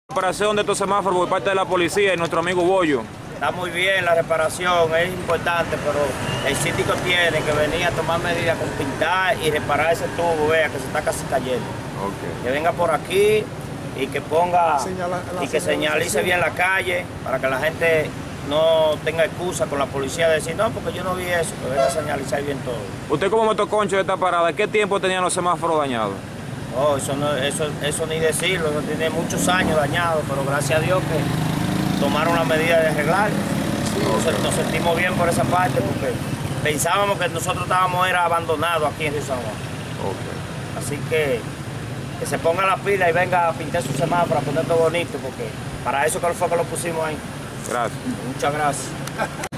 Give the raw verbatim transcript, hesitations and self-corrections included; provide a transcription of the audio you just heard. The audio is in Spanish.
Reparación de estos semáforos por parte de la policía y nuestro amigo Bollo. Está muy bien la reparación, es importante, pero el síndico tiene que venir a tomar medidas con pintar y reparar ese tubo, vea, que se está casi cayendo. Okay. Que venga por aquí y que ponga Señala, y que señalice bien la calle para que la gente no tenga excusa con la policía de decir, no, porque yo no vi eso, que venga a señalizar bien todo. Usted como motoconcho de esta parada, ¿qué tiempo tenían los semáforos dañados? Oh, eso, no, eso, eso ni decirlo, eso tiene muchos años dañados, pero gracias a Dios que tomaron la medida de arreglar. Sí, nos, nos sentimos bien por esa parte porque pensábamos que nosotros estábamos era abandonados aquí en Río San Juan. Okay. Así que que se ponga la pila y venga a pintar su semáforo, a ponerlo bonito, porque para eso que fue que lo pusimos ahí. Gracias. Muchas gracias.